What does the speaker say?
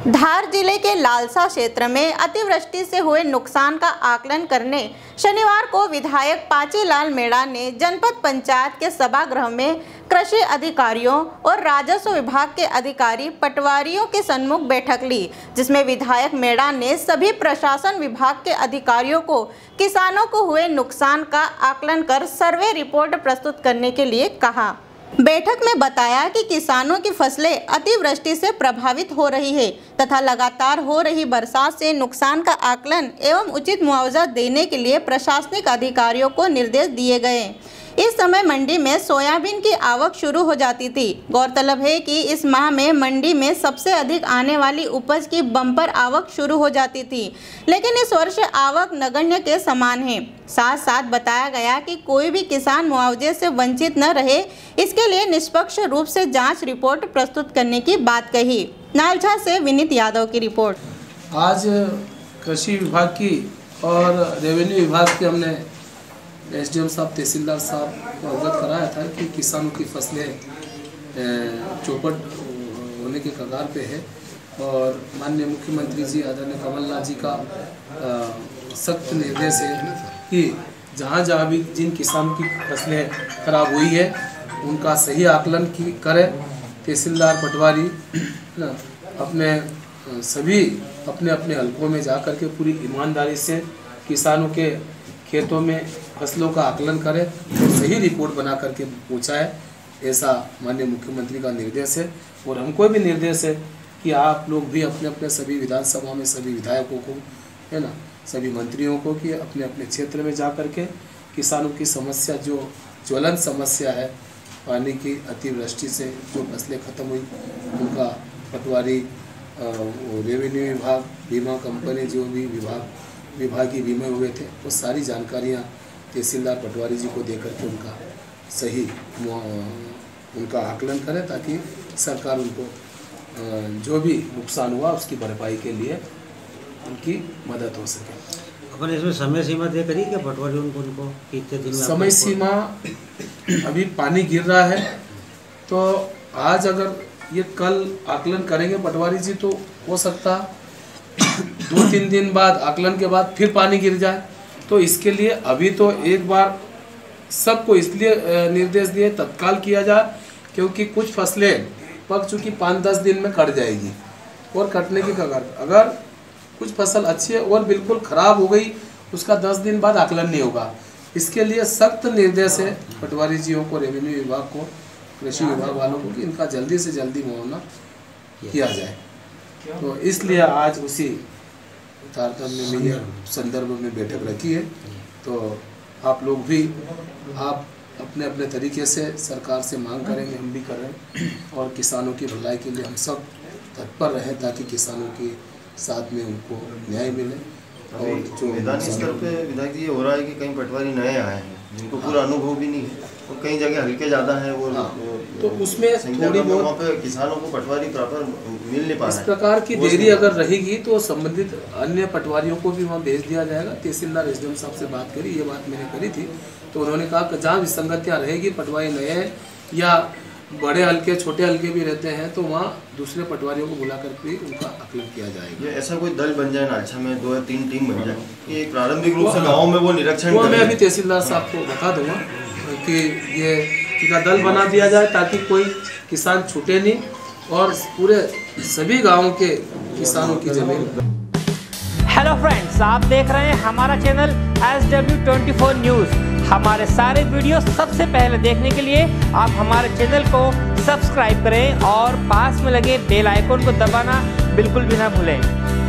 धार जिले के लालसा क्षेत्र में अतिवृष्टि से हुए नुकसान का आकलन करने शनिवार को विधायक पाचीलाल मेड़ा ने जनपद पंचायत के सभागृह में कृषि अधिकारियों और राजस्व विभाग के अधिकारी पटवारियों के सम्मुख बैठक ली, जिसमें विधायक मेड़ा ने सभी प्रशासन विभाग के अधिकारियों को किसानों को हुए नुकसान का आकलन कर सर्वे रिपोर्ट प्रस्तुत करने के लिए कहा। बैठक में बताया कि किसानों की फसलें अतिवृष्टि से प्रभावित हो रही है तथा लगातार हो रही बरसात से नुकसान का आकलन एवं उचित मुआवजा देने के लिए प्रशासनिक अधिकारियों को निर्देश दिए गए। इस समय मंडी में सोयाबीन की आवक शुरू हो जाती थी। गौरतलब है कि इस माह में मंडी में सबसे अधिक आने वाली उपज की बम्पर आवक शुरू हो जाती थी, लेकिन इस वर्ष आवक नगण्य के समान है। साथ साथ बताया गया कि कोई भी किसान मुआवजे से वंचित न रहे, इसके लिए निष्पक्ष रूप से जांच रिपोर्ट प्रस्तुत करने की बात कही। नालछा से विनीत यादव की रिपोर्ट। आज कृषि विभाग की और रेवेन्यू विभाग के हमने एसडीएम साहब, तहसीलदार साहब को अवगत कराया था कि किसानों की फसलें चौपट होने के कगार पे है और माननीय मुख्यमंत्री जी आदरणीय कमलनाथ जी का सख्त निर्देश है कि जहाँ भी जिन किसानों की फसलें खराब हुई है उनका सही आकलन करें। तहसीलदार, पटवारी अपने अपने हलकों में जा कर के पूरी ईमानदारी से किसानों के खेतों में फसलों का आकलन करें और सही रिपोर्ट बना करके पहुँचाए, ऐसा माननीय मुख्यमंत्री का निर्देश है। और हमको भी निर्देश है कि आप लोग भी अपने अपने सभी विधानसभा में सभी विधायकों को, है ना, सभी मंत्रियों को कि अपने अपने क्षेत्र में जा कर के किसानों की समस्या, जो ज्वलंत समस्या है पानी की अतिवृष्टि से जो फसलें खत्म हुई, उनका पटवारी, रेवेन्यू विभाग, बीमा कंपनी, जो भी विभागीय बीमे हुए थे, वो सारी जानकारियाँ तहसीलदार, पटवारी जी को देकर के उनका सही उनका आकलन करें ताकि सरकार उनको जो भी नुकसान हुआ उसकी भरपाई के लिए उनकी मदद हो सके। अपन इसमें समय सीमा तय करी क्या पटवारी उनको कितने दिन में? समय सीमा अभी पानी गिर रहा है तो आज अगर ये कल आकलन करेंगे पटवारी जी तो हो सकता 2-3 दिन बाद आकलन के बाद फिर पानी गिर जाए। तो इसके लिए अभी तो एक बार सबको इसलिए निर्देश दिए तत्काल किया जाए क्योंकि कुछ फसलें पक चुकी 5-10 दिन में कट जाएगी और कटने की कगार। अगर कुछ फसल अच्छी है और बिल्कुल ख़राब हो गई उसका 10 दिन बाद आकलन नहीं होगा। इसके लिए सख्त निर्देश है पटवारी जियों को, रेवेन्यू विभाग को, कृषि विभाग वालों को कि इनका जल्दी से जल्दी मुआवजा किया जाए। तो इसलिए आज उसी तारतम्य में संदर्भ में बैठक रखी है। तो आप लोग भी आप अपने अपने तरीके से सरकार से मांग करेंगे, हम भी कर रहे हैं, और किसानों की भलाई के लिए हम सब तत्पर रहें ताकि किसानों के साथ में उनको न्याय मिले। और जो मैदानी स्तर पे विधायक जी ये हो रहा है कि कई पटवारी नए आए हैं जिनको पूरा अनुभव भी नहीं है और कई जगह हल्के ज़्यादा है और तो उसमें थोड़ी बहुत वहाँ पे किसानों को पटवारी प्रॉपर मिल नहीं पा रहा है। इस प्रकार की देरी अगर रहेगी तो संबंधित अन्य पटवारियों को भी वहाँ भेज दिया जाएगा। तहसीलदार एसडीएम साहब से बात करी, ये बात मैंने करी थी, तो उन्होंने कहा कि जहाँ विसंगतियाँ रहेगी, पटवारी नए या बड़े हल्के छोटे हल्के भी रहते हैं तो वहाँ दूसरे पटवारियों को बुला करके उनका आकलन किया जाएगा। ऐसा कोई दल बन जाए नालछा में 2 या 3 टीम बन जाए कि प्रारंभिक रूप से गाँव में वो निरीक्षण, वो मैं अभी तहसीलदार साहब को बता दूंगा कि ये इनका दल बना दिया जाए ताकि कोई किसान छूटे नहीं और पूरे सभी गाँवों के किसानों की जमीन। हेलो फ्रेंड्स, आप देख रहे हैं हमारा चैनल SW24 न्यूज़। हमारे सारे वीडियो सबसे पहले देखने के लिए आप हमारे चैनल को सब्सक्राइब करें और पास में लगे बेल आइकन को दबाना बिल्कुल भी ना भूलें।